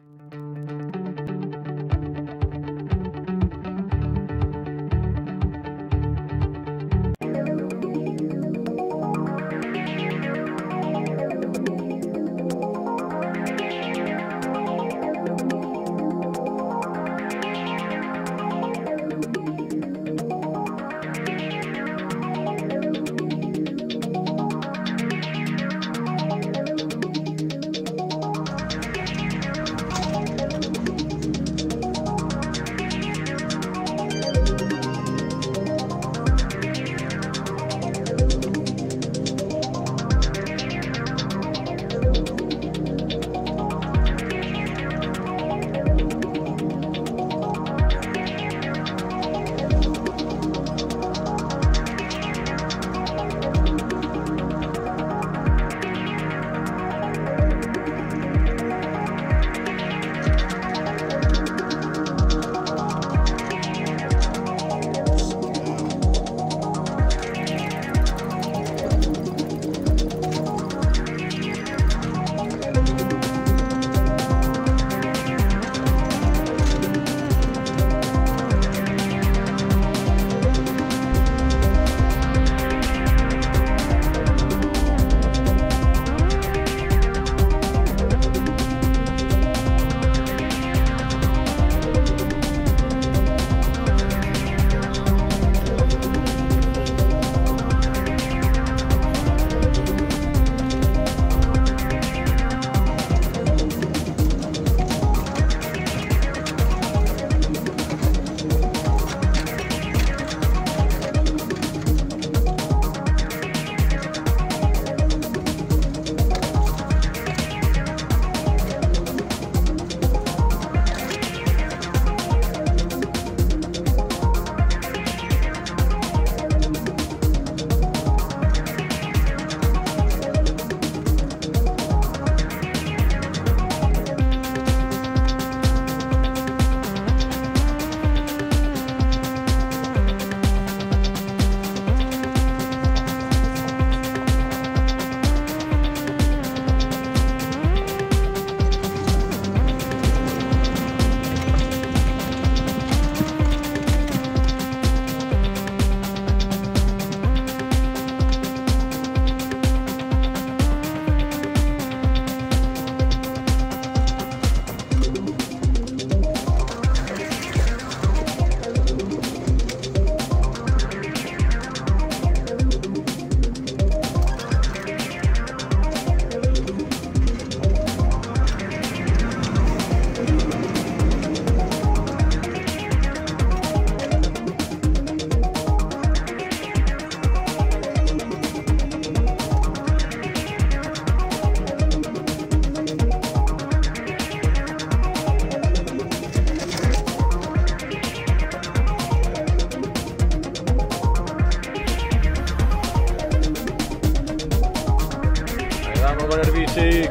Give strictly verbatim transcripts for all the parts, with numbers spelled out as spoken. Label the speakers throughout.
Speaker 1: con el V seis.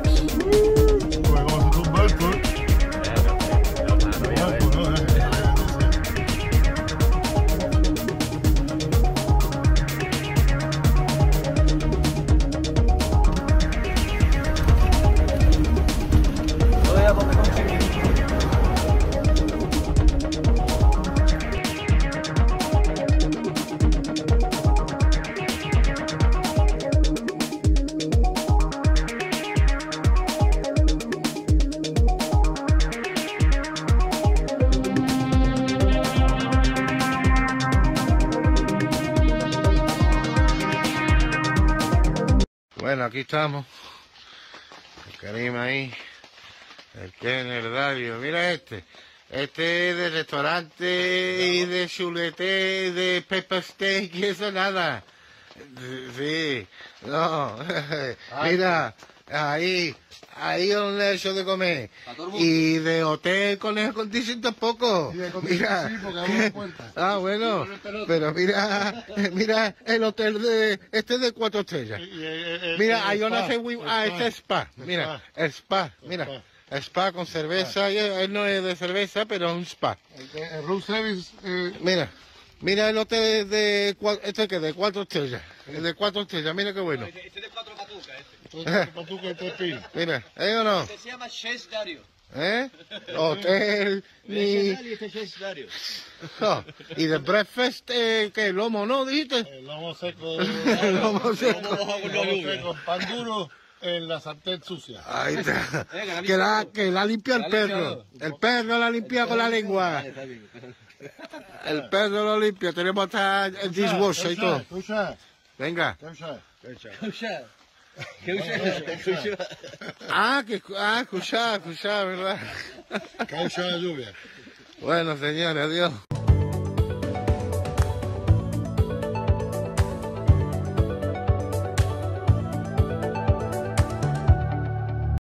Speaker 2: Pues como si fuera un barco.
Speaker 3: Bueno, aquí estamos. El Karim ahí. El Ken, el Dario. Mira este. Este es de restaurante y de chulete, de pepper steak y eso nada. Sí. No. Mira. Ahí. Ahí donde he hecho de comer. Y de hotel con air condition tampoco. Mira.
Speaker 2: Sí, porque abro la puerta.
Speaker 3: Ah, bueno. Pero mira, mira el hotel de este de cuatro estrellas. Mira, hay una ah, este es spa. Mira, el spa. Mira, spa con cerveza. Él no es de cerveza, pero es un spa.
Speaker 2: El room service. Eh...
Speaker 3: Mira. Mira el hotel de, de este que de cuatro estrellas. El de cuatro estrellas, mira qué bueno.
Speaker 4: Este es de cuatro patucas, este.
Speaker 2: Este patuca, este es pin.
Speaker 3: Mira, ¿eh o no?
Speaker 4: Este se llama Chez Dario.
Speaker 3: ¿Eh? Hotel, ni... Oh, y de breakfast, eh, ¿qué? ¿Lomo no, dijiste?
Speaker 2: El lomo seco.
Speaker 3: El lomo seco.
Speaker 2: Lomo seco. Pan duro en la sartén sucia.
Speaker 3: Ahí está. Que la, que la limpia el perro. El perro la limpia con la lengua. El perro lo limpia. Tenemos hasta el dishwasher y todo.
Speaker 2: Escucha,
Speaker 3: Venga.
Speaker 2: escucha.
Speaker 3: Ah, que, ah, escuchá, escuchá, ¿verdad?
Speaker 2: Causa de lluvia.
Speaker 3: Bueno, señores, adiós.